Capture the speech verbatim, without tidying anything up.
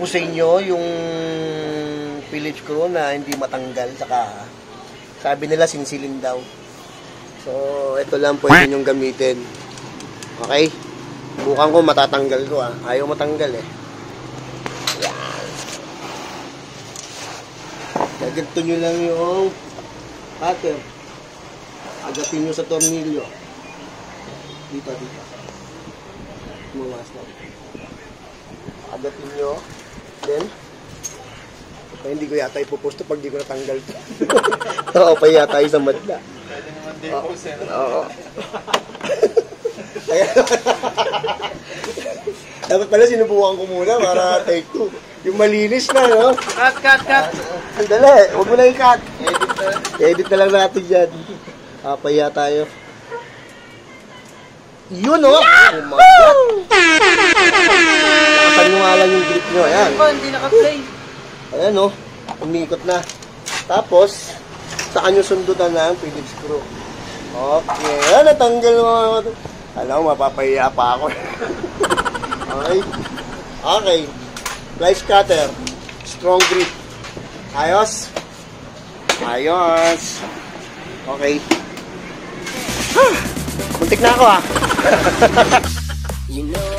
po sa inyo yung Phillips screw na hindi matanggal. Saka sabi nila sinsilin daw. So, ito lang pwede nyong gamitin. Okay? Bukan ko matatanggal ko ah. Ayaw matanggal eh. Yan. Gaganto nyo lang yung cutter. Agatin nyo sa tornilyo. Dito, dito. Mumas na. Agatin nyo. Then, ay, hindi ko yata ipuposto pag di ko natanggal ito. Oo, pa yata isang madla. Pwede naman din po, sir. Oo. Dapat pala sinubukan ko muna para take two. Yung malinis na, no? Cut, cut, cut! Sandali, huwag mo na i-cut. Edit na. Edit na lang natin dyan. Papaya tayo. Yun, oh! Oh my God! Nakasan nyo nga lang yung grip nyo. Ayan. Hindi naka-play. Ayan, oh. Umikot na. Tapos, saan nyo sundutan na ang Phillips screw. Okay. Ayan, natanggal mo. Alam mo, mapapahiya pa ako. Okay. Okay. Fly cutter. Strong grip. Ayos. Ayos. Okay. Ah, muntik na ako ah. You know